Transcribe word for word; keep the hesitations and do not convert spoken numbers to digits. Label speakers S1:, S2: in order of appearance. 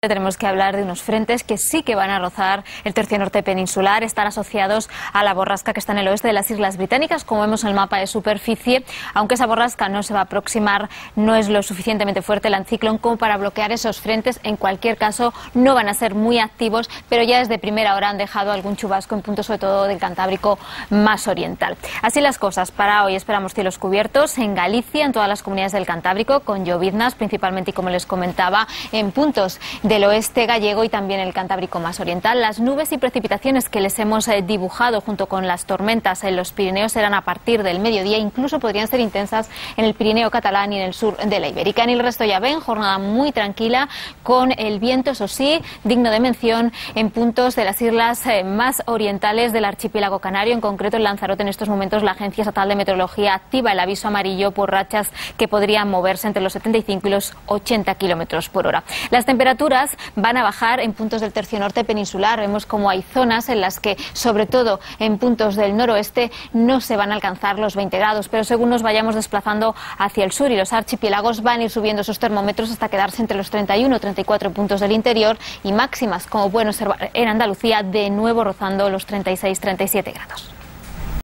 S1: Tenemos que hablar de unos frentes que sí que van a rozar el tercio norte peninsular, están asociados a la borrasca que está en el oeste de las Islas Británicas, como vemos en el mapa de superficie. Aunque esa borrasca no se va a aproximar, no es lo suficientemente fuerte el anticiclón como para bloquear esos frentes. En cualquier caso, no van a ser muy activos, pero ya desde primera hora han dejado algún chubasco en puntos sobre todo del Cantábrico más oriental. Así las cosas, para hoy esperamos cielos cubiertos en Galicia, en todas las comunidades del Cantábrico, con lloviznas principalmente, y como les comentaba, en puntos de del oeste gallego y también el Cantábrico más oriental. Las nubes y precipitaciones que les hemos eh, dibujado junto con las tormentas en los Pirineos serán a partir del mediodía, incluso podrían ser intensas en el Pirineo catalán y en el sur de la Ibérica. En el resto ya ven, jornada muy tranquila, con el viento, eso sí, digno de mención en puntos de las islas eh, más orientales del archipiélago canario. En concreto en Lanzarote, en estos momentos la Agencia Estatal de Meteorología activa el aviso amarillo por rachas que podrían moverse entre los setenta y cinco y los ochenta kilómetros por hora. Las temperaturas van a bajar en puntos del tercio norte peninsular. Vemos como hay zonas en las que, sobre todo en puntos del noroeste, no se van a alcanzar los veinte grados, pero según nos vayamos desplazando hacia el sur y los archipiélagos, van a ir subiendo esos termómetros hasta quedarse entre los treinta y uno y treinta y cuatro puntos del interior, y máximas, como pueden observar en Andalucía, de nuevo rozando los treinta y seis a treinta y siete grados.